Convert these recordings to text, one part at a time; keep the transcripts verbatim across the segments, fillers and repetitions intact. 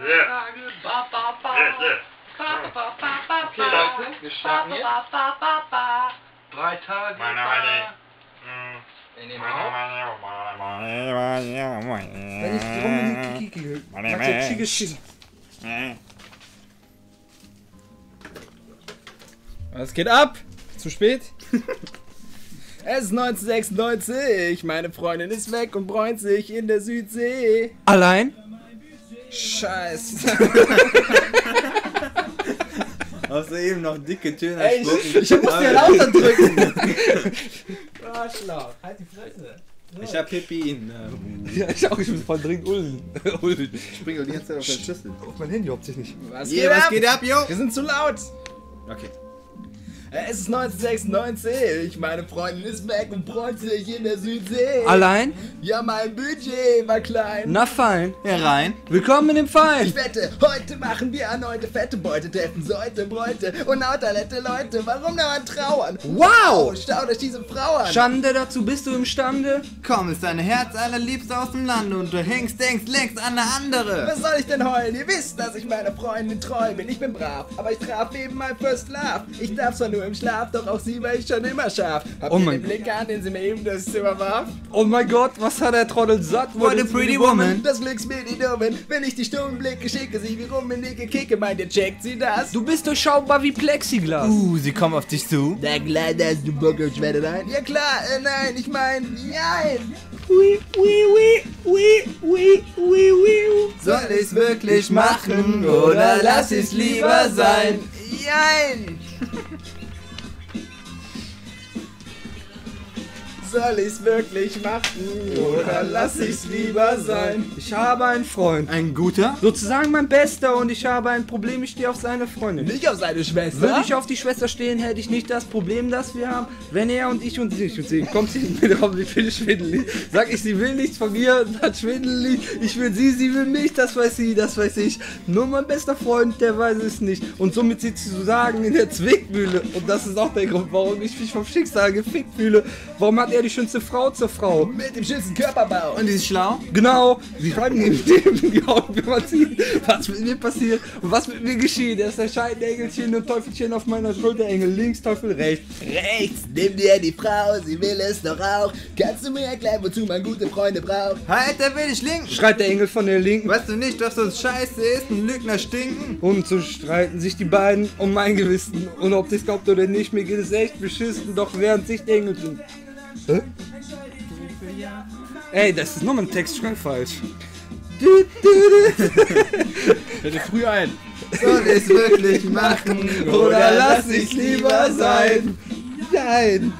Tage. Ba, ba, ba. Ba, ba, ba, ba, ba. Okay, Leute, wir starten jetzt. Ba, ba, ba, ba. Drei Tage. Meine, meine. Wir nehmen auf. Wenn ich die Runde nicht kicke, macht der Chicken Schiss. Was geht ab? Zu spät? Es ist neunzehnhundertsechsundneunzig, meine Freundin ist weg und bräunt sich in der Südsee. Allein? Scheiße. Hast du eben noch dicke Töne Ey, ich, spucken? ich muss dir lauter drücken. Arschloch, halt die Fresse. Ich hab Pipi in. Äh, Ja, ich auch, ich bin voll dringend ullen. ullen. ich spring doch die ganze Zeit auf den Schlüssel. Auf mein Handy hauptsächlich nicht. Was Yeah, geht was ab? geht ab, yo? Wir sind zu laut. Okay. Es ist neunzehnhundertsechsundneunzig, meine Freundin ist weg und bräunt sich in der Südsee. Allein? Ja, mein Budget war klein. Na fein. Herein. Willkommen im Verein. Ich wette, heute machen wir erneute fette Beute, treffen Säute, Bräute und Autalette Leute. Warum dauernd trauern? Wow! Schau euch diese Frau an. Schande, dazu bist du imstande. Komm, ist dein Herz allerliebste aus dem Lande und du hängst, denkst längst an eine andere. Was soll ich denn heulen? Ihr wisst, dass ich meiner Freundin treu bin. Ich bin brav, aber ich traf eben mein First Love. Ich darf zwar nur im Schlaf, doch auch sie war ich schon immer scharf. Habt Oh ihr mein den Blick an, den sie mir eben das Zimmer warf? Oh mein Gott, was hat der Trottel satt? What a pretty woman. Das Glücksbild, die Dummen. Wenn ich die stummen Blicke schicke, sie wie rum in dicke Kicke, meint ihr, checkt sie das? Du bist durchschaubar wie Plexiglas. Uh, sie kommen auf dich zu. Na klar, dass du Bock auf Schwerte rein. Ja klar, äh, nein, ich mein, nein. Ui, ui, ui, ui, ui, ui, ui. Soll ich's wirklich machen oder lass ich's lieber sein? Nein. Soll ich's wirklich machen oder lass ich's lieber sein? Ich habe einen Freund. Ein guter? Sozusagen mein Bester und ich habe ein Problem, ich stehe auf seine Freundin. Nicht auf seine Schwester. Würde ich auf die Schwester stehen, hätte ich nicht das Problem, das wir haben. Wenn er und ich und sie, und sie kommt sie mit auf, ich will schwindelig. Sag ich, sie will nichts von mir, dann schwindelig. Ich will sie, sie will mich, das weiß sie, das weiß ich. Nur mein bester Freund, der weiß es nicht. Und somit sitzt sie sozusagen in der Zwickmühle. Und das ist auch der Grund, warum ich mich vom Schicksal gefickt fühle. Warum hat er die schönste Frau zur Frau? Mit dem schönsten Körperbau. Und die ist schlau? Genau, sie schreiben ihm in die Augen, wenn man sieht, was mit mir passiert und was mit mir geschieht. Er ist der Scheidenengelchen und Teufelchen auf meiner Schulter, Engel links, Teufel rechts. Rechts, nimm dir die Frau, sie will es doch auch. Kannst du mir erklären, wozu man gute Freunde braucht? Halt, da will ich linken. Schreit der Engel von der Linken. Weißt du nicht, dass das scheiße ist, ein Lügner stinken? Und so streiten sich die beiden um mein Gewissen. Und ob das glaubt oder nicht, mir geht es echt beschissen, doch während sich der Engel tun. Hä? Ey, das ist nochmal ein Textschrank falsch. Bitte früh ein. Soll ich's wirklich machen Oder lass ich's lieber sein. Nein.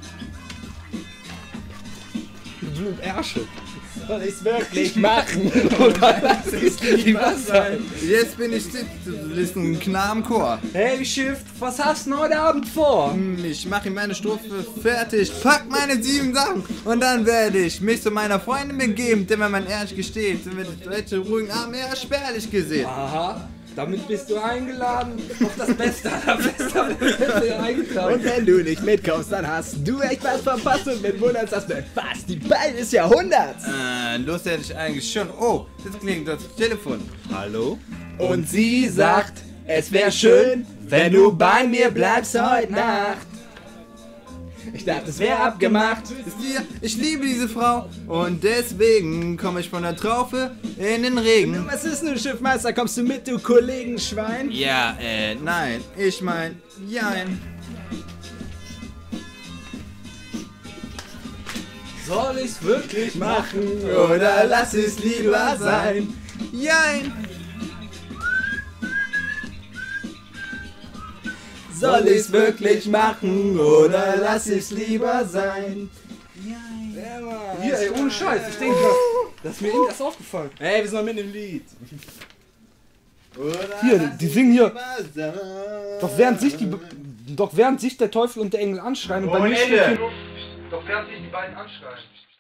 Blut Ärsche. Soll ich's wirklich machen oder lass ich's lieber sein? Jetzt bin ich ein Knabenchor. Hey Shift, was hast du heute Abend vor? Hm, Ich mache ihm meine Strophe fertig, pack meine sieben Sachen und dann werde ich mich zu meiner Freundin begeben, denn wenn man ehrlich gesteht, sind wir deutsche ruhigen Abend eher spärlich gesehen. Aha, damit bist du eingeladen auf das Beste aller Beste aller Beste eingetragen. Und wenn du nicht mitkommst, dann hast du echt was verpasst und mit wunderst das mit fast die Beine des Jahrhunderts. Äh, los hätte ich eigentlich schon. Oh, das klingt das Telefon. Hallo? Und sie sagt, es wäre schön, wenn du bei mir bleibst heute Nacht. Ich dachte, es wäre abgemacht. Ist dir, ich liebe diese Frau und deswegen komme ich von der Traufe in den Regen. Was ist nun, Schiffmeister? Kommst du mit, du Kollegenschwein? Ja, äh, nein, ich mein, jein. Soll ich's wirklich Machen oder lass es lieber sein? Jein. Soll ich's wirklich machen oder lass es lieber sein? Ja, Mann. Hier, ey, ohne Scheiß, ich denke, das ist mir eben erst aufgefallen. Ey, wir sind noch mit dem Lied. Hier, die singen hier. Doch während sich die, doch während sich der Teufel und der Engel anschreien und bei mir steht hier, doch während sich die beiden anschreien.